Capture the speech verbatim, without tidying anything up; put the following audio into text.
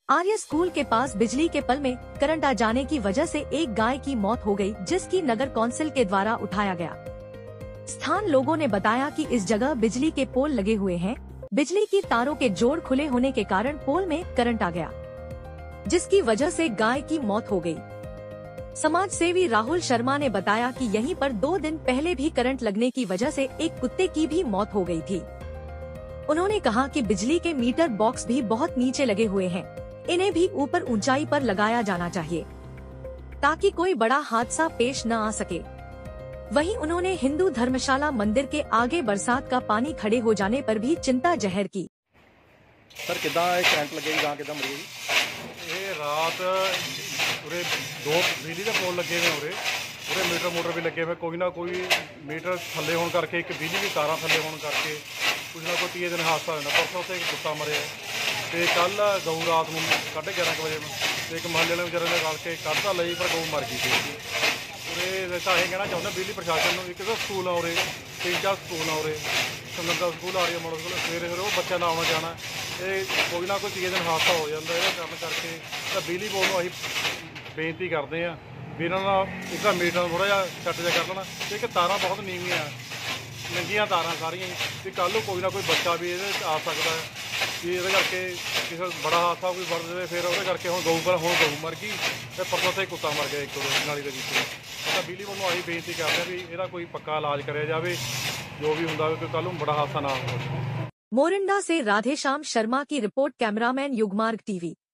आर्य school के पास बिजली के पल में करंट आ जाने की वजह से एक गाय की मौत हो गई, जिसकी नगर कौंसिल के द्वारा उठाया गया। स्थान लोगों ने बताया कि इस जगह बिजली के पोल लगे हुए हैं। बिजली की तारों के जोड़ खुले होने के कारण पोल में करंट आ गया, जिसकी वजह से गाय की मौत हो गई। समाज सेवी राहुल शर्मा ने बताया कि यहीं पर दो दिन पहले भी करंट लगने की वजह से एक कुत्ते की भी मौत हो गई थी। उन्होंने कहा कि बिजली के मीटर बॉक्स भी बहुत नीचे लगे हुए हैं, इन्हें भी ऊपर ऊंचाई पर लगाया जाना चाहिए ताकि कोई बड़ा हादसा पेश न आ सके। वहीं उन्होंने हिंदू धर्मशाला मंदिर के आगे बरसात का पानी खड़े हो जाने पर भी चिंता जाहिर की। सर किदा करंट लगे गां किदा मरी जी? ये रात उरे दो बिजली के पोल लगे हुए उरे उरे मीटर मोटर भी लगे हुए, कोई ना कोई मीटर थले होने करके एक बिजली की तारा थले होने करके कुछ ना कोई तीए दिन हादसा होता। परसों से एक कुत्ता मरे तो कल गऊ रात में साढ़े ग्यारह के बजे में एक महल्ले ने बेचारे ने रल के कढ़ता ली पर गऊ मर गई थी। उरे तो यह कहना चाहते बिजली प्रशासन में एक स्कूल आ उरे तीन चार स्कूल आ उरे संगंदा स्कूल आ रही है मॉडल स्कूल सवेरे फिर वो बच्चों ने आना जाना, ये कोई ना कोई तीए दिन हादसा हो जाता है। कारण करके तो बिजली बोर्ड को अं बेनती करते हैं भी इन्होंने एक मीटर थोड़ा जहा सैट जहा कर देना। एक तारा बहुत नीवियाँ नंगियां तारा सारिया भी कल कोई ना कोई बच्चा भी ये आ सकता है कि ये करके किसी बड़ा हादसा कोई बढ़ जाए। फिर वो करके हम गऊ पर हम गऊ मर गई तो परसों से कुत्ता मर गया एक नाली के नीचे। तो बिजली बोर्ड को अं बेनती करते हैं भी यदा कोई पक्का इलाज कराया जाए, जो भी होंगे कोई कल बड़ा हादसा ना हो। मोरिंडा से राधेश्याम शर्मा की रिपोर्ट, कैमरामैन युगमार्ग टीवी।